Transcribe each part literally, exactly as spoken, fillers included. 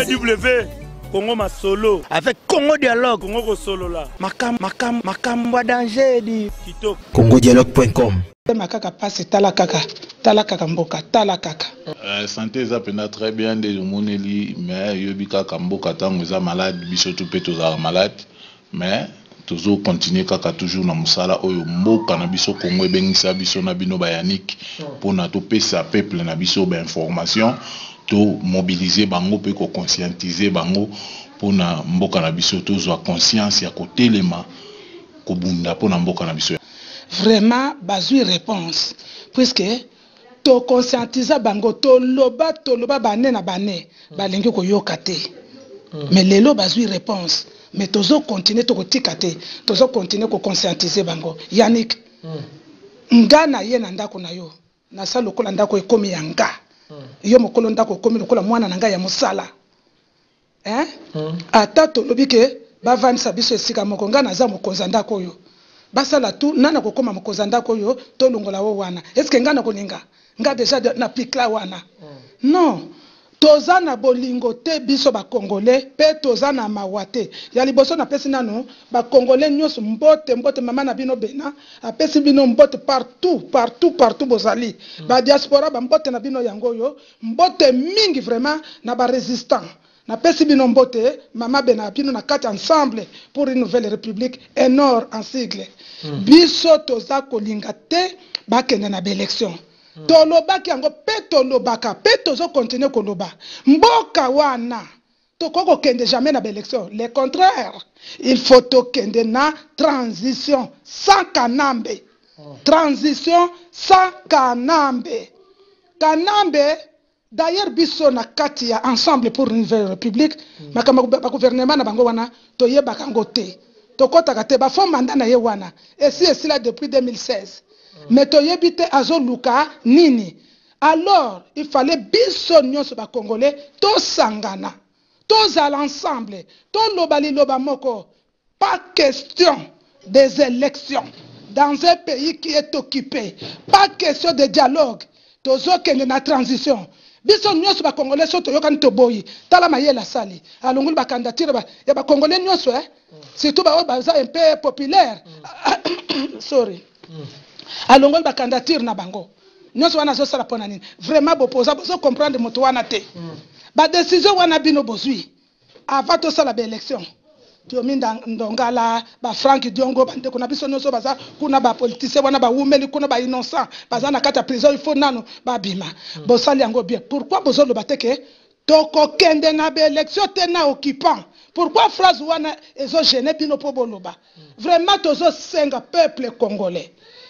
W W Congo ma solo avec Congo Dialogue. Congo ko solo là. Makam makam makam wa danger di. Kitoko. congo dialogue point com. Makaka passe tala kaka tala kaka mboka tala kaka. Euh, santé ça pena très bien de moneli mais yobika kamboka tango za malade biso tout peut za malade mais toujours continuer kaka toujours na musala oyo mboka na biso Congo ebengisa biso na bino bayanik pour na to pesa peuple na biso ba information to mobiliser bango pe ko conscientiser bango pour na mboka na biso to zo conscience ya ko telema ko bunda pour na mboka na biso. Vraiment bazui réponse puisque to conscientiser bango to loba to loba bané na bané balingi ko yokate mais lelo bazui réponse mais tozo continuer to kotikate tozo continuer ko conscientiser bango Yannick nga na ye na ndako na yo na sa lokola ndako ekomi yanga yo mokolo ndako ekomi lokola mwana na nga ya mosala hein ata to lobi ke bavandisa biso esika moko nga naza mokonza ndako yo basala tu nana kokoma mokonza ndako yo to longola wo wana est-ce que nga na koninga nga déjà na pikla wana non toza na bolingo te biso ba congolais pe toza na mawate ya liboso na pesi nano ba congolais nyos mbote mbote mama na bino bena apesi bino mbote partout partout partout bozali ba diaspora ba mbote na bino yango yo mbote mingi vraiment na ba résistant na pesi bino mbote mama bena bino na kati ensemble pour une nouvelle république et nord en sigle biso toza kolinga te ba kende na élection tolobaki yango pe tolobaka pe tozo continuer koloba mboka wana tokoko kende jamais na élection le contraire il faut tokende na transition sans kanambe transition sans kanambe kanambe d'ailleurs biso na kati ya ensemble pour une nouvelle république makama ba gouvernement na bango wana toyebaka ngo te tokotaka te ba fond mandat na ye wana et si et là depuis deux mille seize mais toyebite azo luka nini alors il fallait biso nyonso ba congolais to sangana tous à l'ensemble to lobali loba moko pas question des élections dans un pays qui est occupé pas question de dialogue tozo kende na transition biso nyonso ba congolais so toyokani toboyi tala mayela sali alongoli ba candidature ba ya ba congolais nyonso eh surtout ba baza un peu populaire sorry alongoli ba candidature na bango nyonso wana zo sala pona nini vraiment bopoza bozo comprendre moto wana te ba décision wana bino bozui avant to sala ba élection Tiominda ndongala ba Frank Diongo bande kuna biso nyonso baza kuna ba politicien wana ba wumeli kuna ba innocent baza na kata prison il faut nano ba bima bosali yango bien pourquoi bozo lo bateke toko kende na ba élection te na occupant pourquoi phrase wana ezo gêner bino po boloba vraiment tozo senga peuple congolais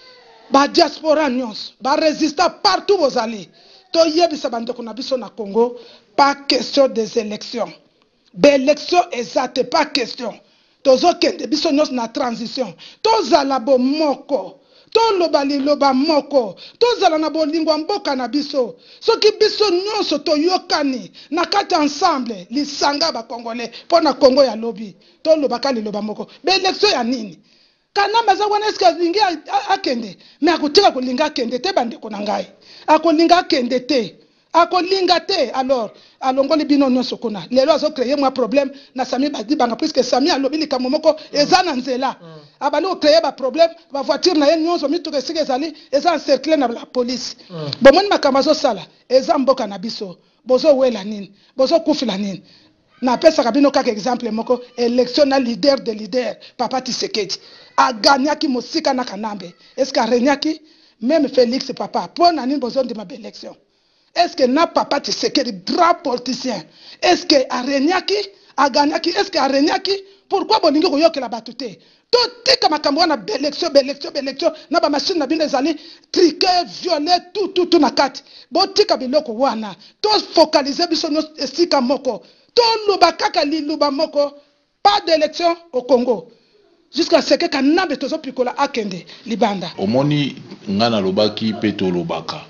ba diaspora nyonso ba résistant partout bozali to yebisa bande kuna biso na Congo pas question des élections l'élection exacte pas question tozo kende biso nyonso na transition tozala bo moko to lobali loba moko tozala na bolingo mboka na biso soki biso nyonso toyokani na kati ensemble lisanga ba congolais pona Congo ya lobi to lobaka liloba moko be élection ya nini kana maza wana eska lingi akende mais akotika kolinga akende te bande ko na ngai akolinga akende te akolinga te alors alongoli bino nyonso kuna lelo azo créer moi problème na Sami badi banga puisque Sami alobi likambo moko eza na nzela abali ko créer ba problème ba voiture na ye nyonso mituka esika ezali eza encercler na la police bomoni makambo azo sala eza mboka na biso bozo wela nini bozo kufila nini na pesa kabino kaka exemple moko élection na leader de leader Papa Tshisekedi a gagné ki mosika na kanambe est-ce que renyaki même Félix Papa pona nini bozo ndima ba élection. Est-ce que na Papa Tshisekedi grand politicien est-ce que Arenyaki Aganyaki est-ce que Arenyaki pourquoi boningi koyokela batute to tika makambo wana élection élection élection na ba machine na bino ezali triquer violer tout tout tout na kati botika biloko wana to focaliser biso no esika moko to luba kaka liluba moko pas d'élection au Congo jusqu'à ce que kanambe tozo pikola akende libanda omoni ngana lobaki peto lobaka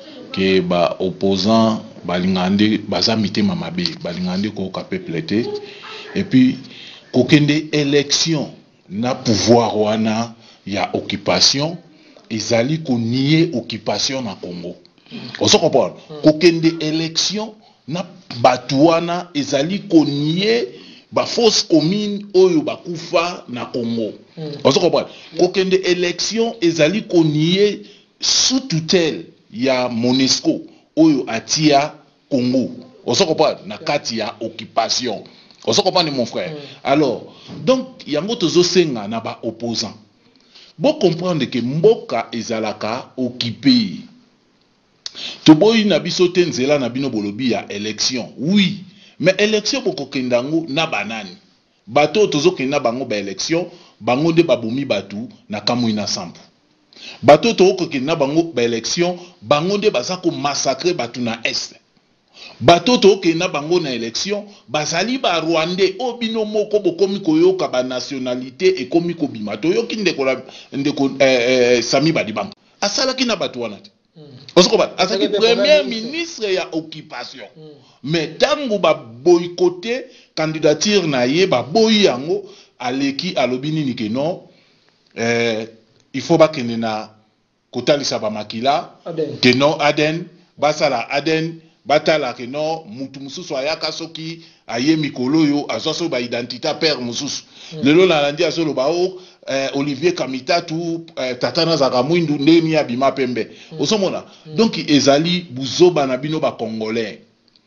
que ba opposant balingande baza mitema mabe balingande ko ka peuple te et puis kokende élection na pouvoir wana ya occupation ezali ko nier occupation na Congo on se comprend kokende élection na batuana ezali konie ba fausse commune oyo bakufa na Congo. Ozo comprendre. Kokende élection ezali konie sous tutelle ya MONUSCO oyo atia Congo. Ozo comprendre na kati ya occupation. Ozo comprendre mon frère. Alors, donc yango tozo senga na ba opposant. Bon comprendre que mboka ezalaka occupé. Toboyi na biso te nzela na bino bolobi ya élection. Oui, mais élection boko kendango na banani. Bato tozo kenda bango ba élection, bango de babomi batu na kamui na sampu. Bato toko kenda bango ba élection, bango de basako massacrer batu na est. Bato toko kenda bango na élection, bazali ba Rwandais obino moko bokomi koyoka ba nationalité et komi kobima. Toyoki ndeko la ndeko eh, eh, Sami Badibanga. Asala ki na batu wana te. Azaki premier ministre ya occupation. Mm. Mais tango ba boycotté candidature na ye ba boyi yango aleki alobini ni ke non euh, il faut ba kene na kotalisa ba makila ke non Aden basala Aden batala ke non mutu mususu ayaka soki aye mikolo yo azoso ba identité père mususu. Mm. Lelo la landi azolo ba o Euh, Olivier Kamitatu euh, Tatana Zagamwindu ndemi ya bima pembe. Mm. Osomona. Mm. Donc ezali buzoba na bino ba congolais.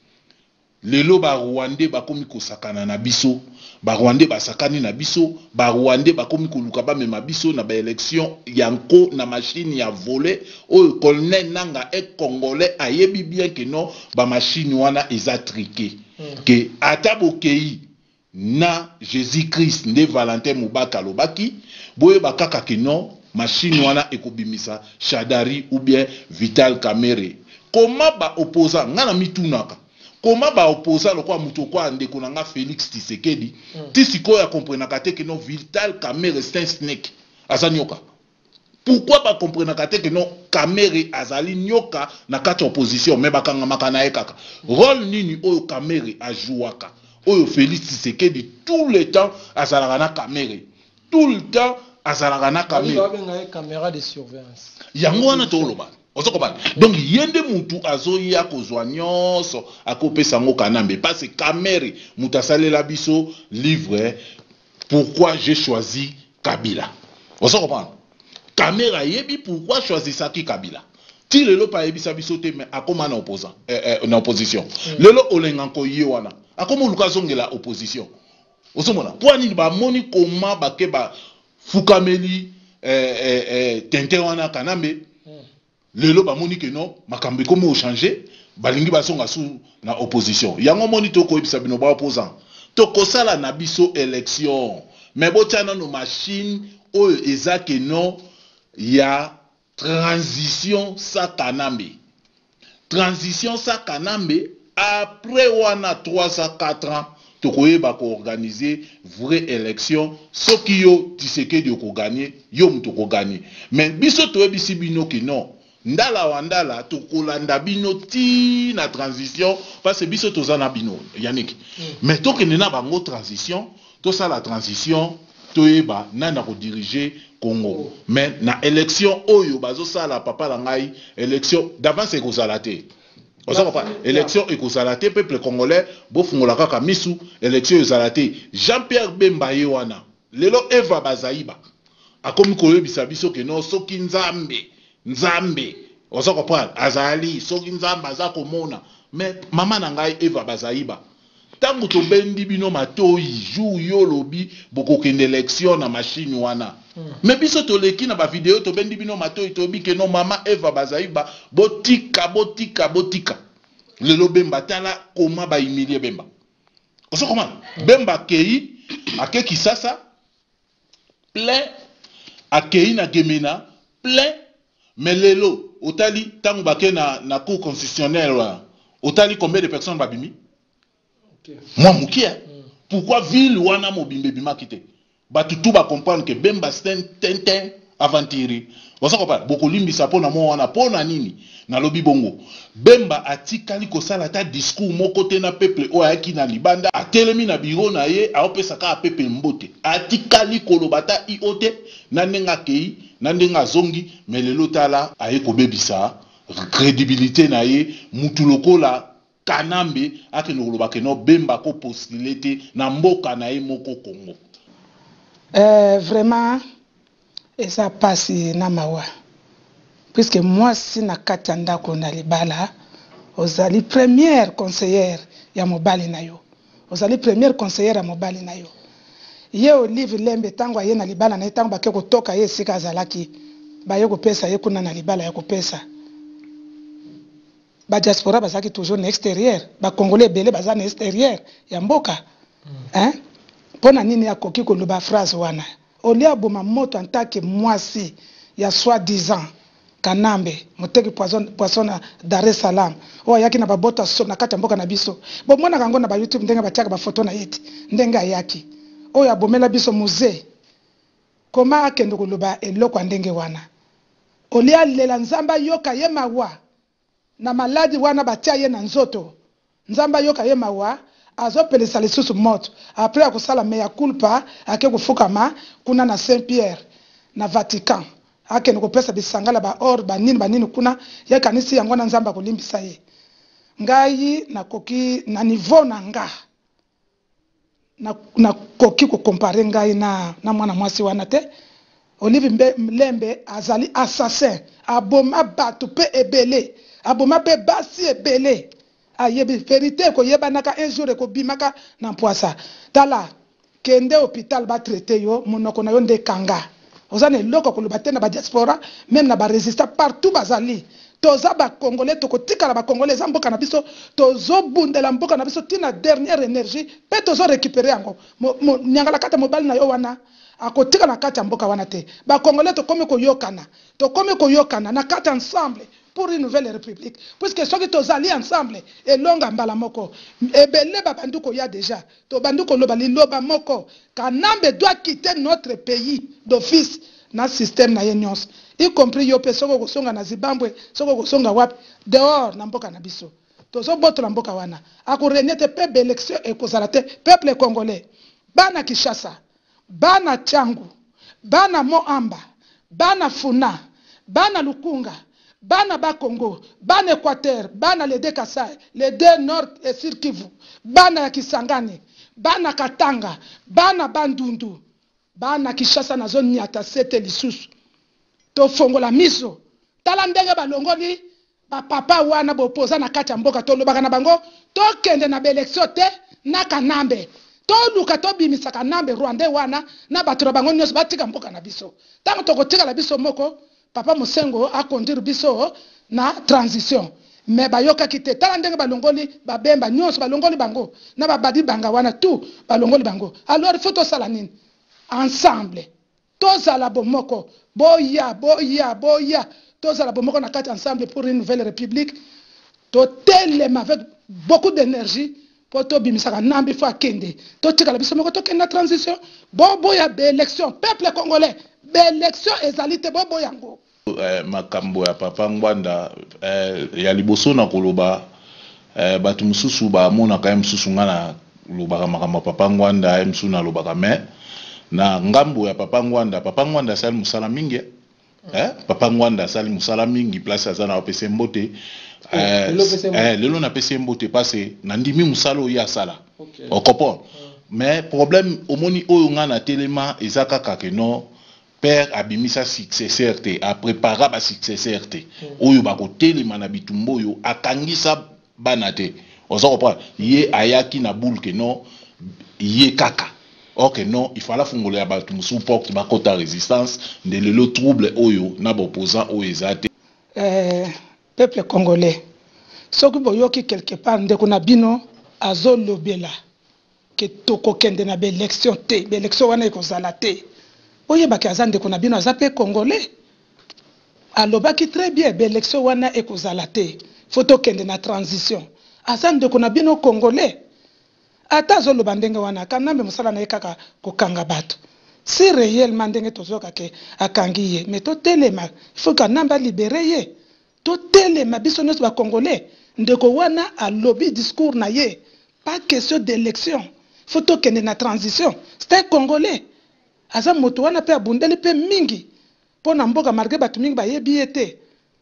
Lelo ba Rwandais ba komi kosakana na biso, ba Rwandais ba sakani na biso, ba Rwandais ba komi koluka ba mema biso na ba élection yanko na machine ya voler o colonel nanga et congolais ayebi bien que non ba machine wana eza triqué. Mm. Que atabokei na Jésus-Christ nde Valentin Mubaka lobaki boye bakaka ke non machine wana ekobimisa Shadari ou bien Vital Kamerhe. Comment ba opposant ngana mitunaka comment ba opposant lokwa muto kwa ndeko nanga Félix Tshisekedi mm. tisiko ya comprenaka te ke non Vital Kamerhe c'est un snake azanyoka. Pourquoi ba comprenaka te ke non Kamerhe azali nyoka na kati opposition mais bakanga makana ekaka rôle nini oyo Kamerhe ajouaka oyo Félix Tshisekedi tout le temps azalaka na Kamerhe tout le temps azalaka na Kamerhe une caméra de surveillance yango wana toloba ozokobana donc yende mutu azoya kozwa nyonso akopesa ngo kanambe parce que Kamerhe mutu asalela biso livre pourquoi j'ai choisi Kabila ozokobana Kamerhe ayebi pourquoi choisissaki Kabila ti lelo pa yebisa biso te mais akoma na opposant eh, eh, na opposition mm. Lelo olenganko ye wana akomo luka zongela opposition osomona poani ba moni koma bake ba fukameli eh, eh, eh, tente wana kanambe mm. Lelo ba moni ke non makambe komo o changer balingi basonga su na opposition yango moni to ko yebisa bino ba opposant to kosala na biso élection mais botiana no machine oyo eza ke non ya transition sa kanambe transition sa kanambe après wana trois à quatre ans tokoyeba ko organiser vraie élection soki yo Tshisekedi ko gagner yo mto ko gagner mais biso to ebisi bino ke non ndala wandala tokolanda bino ti na transition parce que biso tozana bino Yannick mm. Mais to ke na bango transition to ça la transition toyeba nana ko diriger Congo. Oh. Mais na élection oyo bazo sala papa la ngai élection d'avance ekozala te. Osa papa élection ekozala te peuple congolais bo fungola kaka misu élection ezala te. Jean-Pierre Bemba yewana lelo Eva Bazaiba akomi koyebisa biso ke no soki nzambe nzambe osa papa azali soki nzambe aza komona mais mama na ngai Eva Bazaiba tango to bendi bino matoi jour yo lobi boko kende élection na machine wana mm. Mais biso to leki na ba vidéo to bendi bino matoi to bi ke no mama Eva Bazaiba botika botika botika lelo Bemba tala koma ba humilier Bemba oso koma mm. Bemba kei akeki sasa plein akei na Gemena plein mais lelo otali tango bake na na cour constitutionnelle otali combien de personnes babimi. Okay. Moi moukia mm. Pourquoi ville wana mobimbe bima kite batu tout ba comprendre que Bemba c'est tintin aventurier osa comprendre boko limbisa pona mo wana pona nini na lobi bongo Bemba atikali ko sala ta discours moko te na peuple o ayaki na libanda atelemi na bureau na ye aopesa ka peuple mbote atikali kolobata iote na ndenga kei na ndenga zongi mais lelo tala aye ko bebisa crédibilité na ye mutu lokola Kanambe akende koloba ke no bemba ko postulé te na mboka na ye moko Congo. Euh, vraiment, et ça passe na mawa. Puisque moi, si na katanda ko na libala, ozali première conseillère ya mobali na yo. Ozali première conseillère ya mobali na yo. Ye Olive Lembe tango ye na libala na tango bake kotoka ye sika zalaki. Ba ye ko pesa ye kuna na libala ya ko pesa. Ba diaspora bazaki toujours na extérieur, ba congolais belé baza na extérieur ya mboka. Mm. Hein? Pona nini ya koki ko luba phrase wana. Olia boma moto en tant que mwasi ya soi-disant Kanambe, moteki poisson poisson na Dar es Salaam. O yaki na babota so na kati mboka na biso. Bo mwana kango na ba YouTube ndenga batiaka ba photo na yeti. Ndenga yaki. O ya bomela biso musée. Koma akende ko luba eloko ndenge wana. Olia lela nzamba yoka ye mawa. Na maladi wana batia ye na nzoto. Nzamba yoka ye mawa. Azo pelesa lisusu moto. Après akusala meya culpa ake kufukama kuna na Saint-Pierre na Vatican. Ake niko pesa bisangala ba or ba nini ba nini kuna ya kanisi yango na nzamba kulimbisa ye. Ngai na koki na niveau na nga. Na na koki ko comparer ngai na na mwana mwasi wana te. Olive Lembe azali assassin. Aboma batu pe ebele. Aboma pe basi ebele. Ayebi vérité ko yebanaka un jour ko bimaka na poisa tala kende hôpital ba traiter yo monoko na yo nde kanga ozane loko ko lobate na ba diaspora même na ba résistant partout bazali toza ba congolais to kotika la ba congolais za mboka na biso tozo bundela mboka na biso tina dernière énergie pe tozo récupérer yango nyangala kata mobali na yo wana akotika na kata mboka wana te ba congolais to komi ko yokana to komi ko yokana na kata ensemble pour une nouvelle république puisque ceux qui tous alliés ensemble et longa mbala moko et belé babanduko ya déjà to banduko loba li loba moko Kanambe doit quitter notre pays d'office na système na yenyos y compris yo pe soko kosonga na Zimbabwe soko kosonga wapi dehors na mboka na biso tozo boto na mboka wana akorenyete pe élection et kozalate peuple congolais bana Kishasa bana Changu bana Moamba bana Funa bana Lukunga bana ba Congo, bana Équateur, bana les deux Kassai, les deux Nord et Sud Kivu, bana ya Kisangani, bana Katanga, bana Bandundu, bana Kishasa na zone niata sete lisusu. To fongola miso. Tala ndenge balongoli ba papa wana bopoza na kati ya mboka to lobaka na bango, to kende na élection te na Kanambe. To luka to bimisa Kanambe Rwanda wana na batura bango nyos batika mboka na biso. Tango to kotika la biso moko Papa Musengo a conduire biso na transition. Mais bayoka kite tala ndenge balongoli babemba nyonso balongoli bango na babadi banga wana tout balongoli bango. Alors il faut to sala nini ensemble. To sala bomoko boya boya boya to sala bomoko na kati ensemble pour une nouvelle république. To telema avec beaucoup d'énergie pour to bimisaka nambi fo akende. To tikala biso moko to kende na transition. Bo boya be élection peuple congolais. Be élection ezalite bo boyango. Eh, makambo ya Papa Ngwanda eh, ya liboso na koloba eh, batu mususu ba mona ka mususu ngana loba makambo Papa Ngwanda mususu na loba me na ngambo ya Papa Ngwanda Papa Ngwanda sali musala mingi eh Papa Ngwanda sali musala mingi place azana opese mbote eh, eh lelo na pese mbote passé na ndimi musalo ya sala okay. Okopo mais problème omoni oyo ngana telema ezaka kaka no père abimisa successeur te a préparé ba successeur te oyo bako telema na bitumbo yo akangisa banate ozo comprendre ye ayaki na boule que non ye kaka ok non il fallait fungola ya batu musu porte ba kota résistance de le trouble oyo na opposant o ezate euh peuple congolais soki boyoki quelque part ndeko na bino azo lobela ke toko kende na be élection te be élection wana ekozala te oye baki azande ko na bino azape congolais alobaki très bien be élection wana ekozala te photo kende na transition azande ko na bino congolais ata zo loba ndenge wana Kanambe musala na ekaka kokanga bato si réellement ndenge tozoka ke akangi ye mais to telema il faut Kanambe libérer ye to telema biso nyonso ba congolais ndeko wana alobi discours na ye pas question d'élection photo kende na transition c'était congolais aza moto wana pe abundeli pe mingi pona mboka marge batu mingi bayebi ete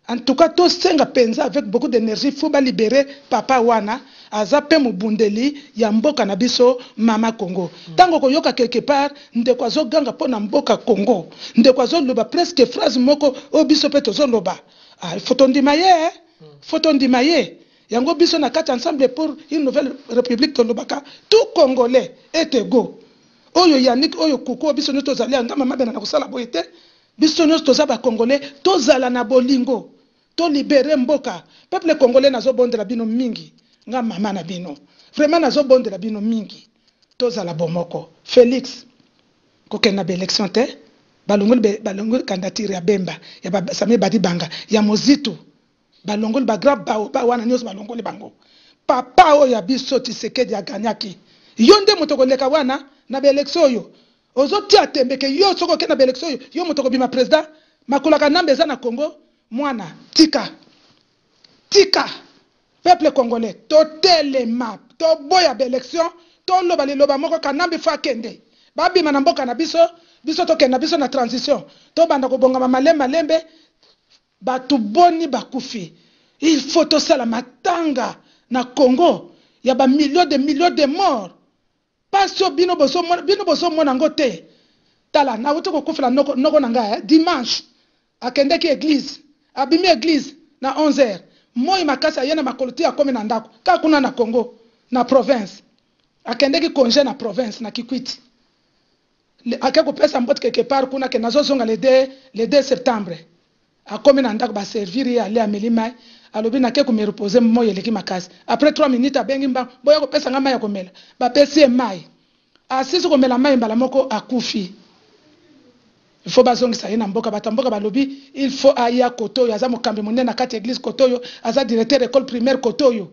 En tout cas, tout senga penza avec beaucoup d'énergie, faut ba libérer papa wana, azape mubundeli ya mboka na biso mama Congo. Tango ko yoka quelque part, ndeko azo ganga po na mboka Congo. Ndeko azo loba presque phrase moko o biso pe tozo loba. Ah, faut on dimaye, faut on dimaye. Yango biso na kati ensemble pour une nouvelle république de Lobaka, tout Congolais est égaux. Oyo Yannick, oyo Koukou, biso nous tozali anga mama bena na kosala boyete. Biso nous tozaba Congolais, tozala na bolingo. To libérer mboka. Peuple congolais nazo bonde la bino mingi. Nga mama na bino. Vraiment nazo bonde la bino mingi. Tozala bomoko. Félix. Koke na be élection te. Balongol be balongol candidature ya Bemba. Ya ba Sami Badi Banga. Ya Mozitu. Balongol ba grab ba ba wana nyos balongol bango. Papa o ya biso Tshisekedi ya ganyaki. Yonde motoko leka wana na be élection yo. Ozo tia tembe ke yo soko ke na be élection yo. Yo motoko bima président. Makolaka nambe za na Congo. Mwana, tika, tika, peuple congolais, totele map, to boya d'élection, to loba li loba moko kanambi fa kende. Babi manamboka na biso, biso to kenda biso na transition. To banda ko bonga malembe malembe, batu boni bakufi. Il faut to sala matanga na Congo, ya ba millions de millions de morts. Pas so bino boso bino boso mona ngote. Tala na uto ko kufila noko noko nanga dimanche. Akende ki église. Abimi église na onze heures. Moi makasa yena makoloti ya komi na ndako. Ka kuna na Congo na province. Akende ki congé na province na Kikwiti. Akeko pesa mbot quelque part kuna ke nazo zonga le deux le deux septembre. Akomi na ndako ba servir ya ale amelima. Alobi na ke ko me reposer moi eleki makasi. Après trois minutes abengi mba boya ko pesa ngama ya komela. Ba pesi mai. Asisi ko mela mai mbala moko akufi. Il faut bazongisa yena mboka batamboka balobi il faut aya kotoyo aza mokambe monene na kati église kotoyo aza directeur école primaire kotoyo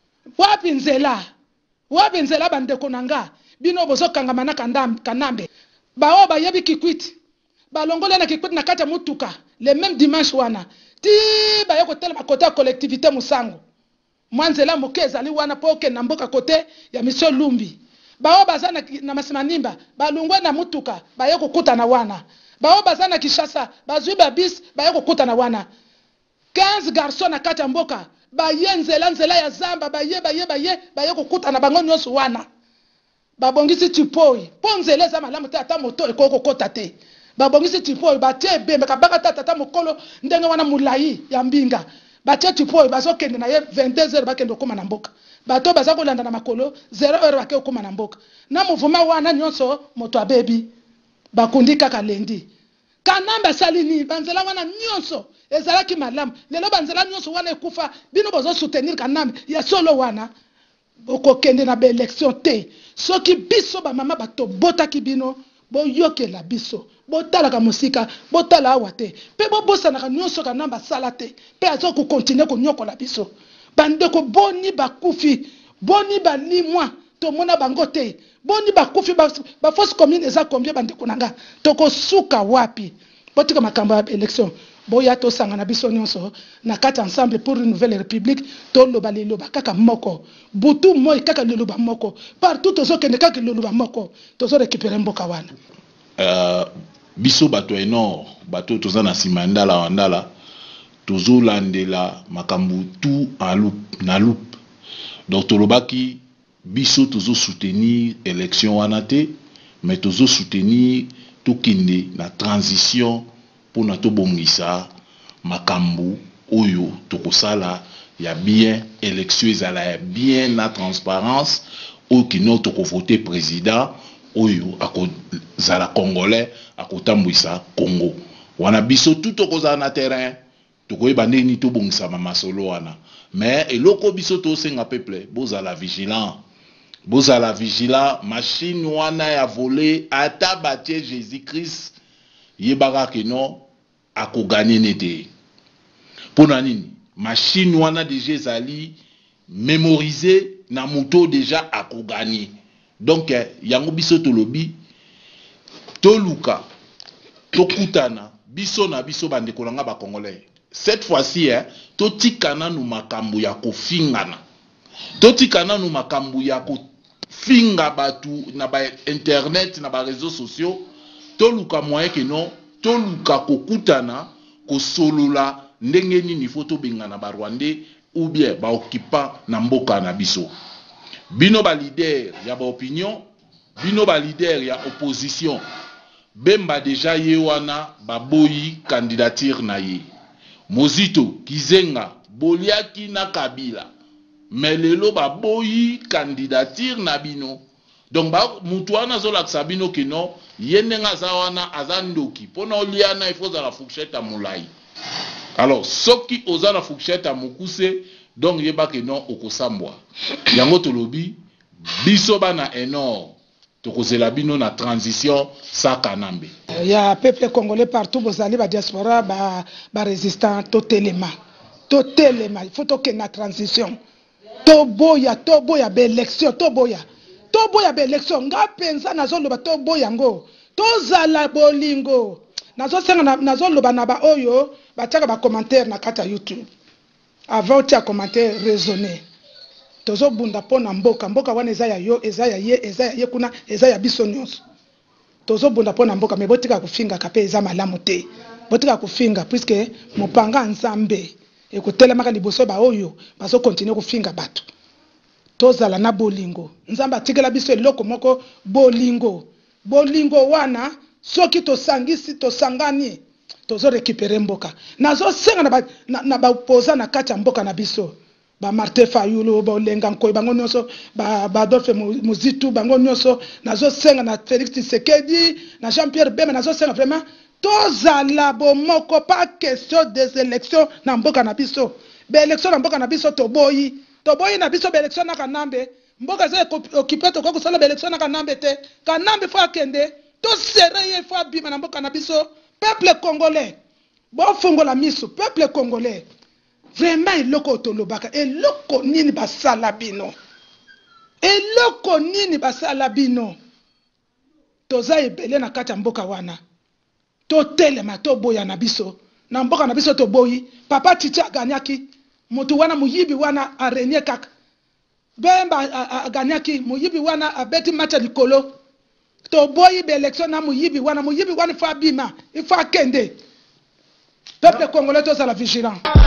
wapi nzela wapi nzela bandeko nanga bino bozo kangama na kandam kanambe bao ba yebi Kikwiti balongole na Kikwiti na kati mutuka le même dimanche wana ti ba yoko tele makota collectivité musango mwanzela mokeza li wana poke na mboka kote ya monsieur Lumbi bao bazana na masimanimba balongwe na mutuka ba yoko kuta na wana bao bazana Kishasa bazui babis baye kokuta na wana quinze garçons na kati ya mboka baye nzela nzela ya zamba baye baye baye baye kokuta na bango nyonso wana babongisi tipoi po nzela za malamu te ata moto ekoko kota te babongisi tipoi batie bembe kabaka tata tata mokolo ndenge wana mulai ya mbinga batie tipoi bazokende na ye vingt-deux heures bakende koma na mboka bato baza kolanda na makolo zéro heure bakende koma na mboka na mouvement wana nyonso moto abebi bakundi kaka lendi kanamba salini banzela wana nyonso ezalaki malamu lelo banzela nyonso wana ekufa bino bozo soutenir kanamba ya solo wana okokende na be élection te soki biso ba mama bato botaki bino boyokela biso botala ka musika botala awa te pe bobosana ka nyonso kanamba sala te pe azo ko continuer ko nyokola biso bandeko boni bakufi boni balimwa to mona bango te boni bakufi ba, ba force commune eza combien bandeko nanga toko suka wapi botika makambo ya élection boya to sanga na biso nyonso na kati ensemble pour une nouvelle république to loba lelo bakaka moko butu moi kaka lelo ba moko partout tozo kende kaka lelo ba moko tozo récupérer mboka wana euh biso bato eno bato toza na simandala wandala tozo landela makambo tout en loupe na loupe donc tolobaki biso tozo soutenir élection wana te mais tozo soutenir tokende na transition pour na tobongisa makambo oyo tokosala ya bien élection ezala ya bien na transparence oyo kino toko voter président oyo akozala congolais akotambwisa Congo wana biso tout tokozala na terrain tokoyeba ndeni tobongisa masolo wana mais eloko biso tosenga peuple bozala vigilant bozala vigilant machine wana ya voler ata batie Jésus-Christ yebaka keno akoganye nete pona nini machine wana déjà ezali mémoriser na moto déjà akoganye donc yango biso tolobi toluka tokutana biso na biso bandeko nanga ba congolais cette fois-ci hein totikana nu makambo ya kofingana totikana nu makambo ya kofinga batu na ba internet na ba réseaux sociaux toluka moyen que non toluka kokutana kosolola ndenge nini foto bengana ba Rwandais ou bien ba occupant na mboka na biso. Bino ba leader ya ba opinion, bino ba leader ya opposition. Bemba deja ye wana ba boyi candidature na ye. Mozito Kizenga boliaki na Kabila. Mais lelo ba boyi candidature na bino. Donc ba mutu wana zo laksa bino ke non yende nga za wana azandoki pona oliana il faut za la fourchette à moulai. Alors soki oza na fourchette à mukuse donc yeba ke non okosambwa. Yango tolobi biso bana énorme tokozela bino na transition sa kanambe. Il y a peuple congolais partout bozali ba diaspora ba ba résistant totalement. Totalement il faut que na transition. Toboya toboya be élection toboya. Toboya be élection nga penza nazo loba toboya ngo. Tozala bolingo. Nazo senga nazo loba na ba oyo bataka ba commentaire na kata YouTube. Avant tu as commenté raisonner. Tozo bunda pona mboka mboka wana eza ya yo eza ya ye eza ya ye kuna eza ya biso nyonso. Tozo bunda pona mboka me botika kufinga kape eza malamu te. Botika kufinga puisque mopanga nzambe ekotelemaka liboso ba oyo bazo continuer kufinga bato. Tozala na bolingo. Nzambe atikela biso eloko moko bolingo. Bolingo wana soki tosangisi tosangani tozo récupérer mboka. Nazo senga na ba na, na ba opoza na kati ya mboka na biso. Ba Martin Fayulu ba Olenga Nkoy bango nyonso ba ba Adolphe Muzitu bango nyonso nazo senga na Félix Tshisekedi na Jean-Pierre Bemba nazo senga vraiment tozala bomoko pas question des élections na mboka na biso. Be élection na mboka na biso toboyi toboyi na biso be élection na Kanambe mboka za occupé to ko sala be élection na Kanambe te Kanambe faut akende to sereye faut abima na mboka na biso peuple congolais bo fungola miso peuple congolais vraiment eloko tolobaka eloko nini basala bino eloko nini basala bino toza ebele na kati ya mboka wana totelema toboya na biso na mboka na biso toboyi papa Titi aganyaki mutu wana muyibi wana arenie kaka Bemba aganyaki muyibi wana abeti macha likolo toboyi be election na muyibi wana muyibi wana fa bima ifa kende peuple congolais tozala vigilant.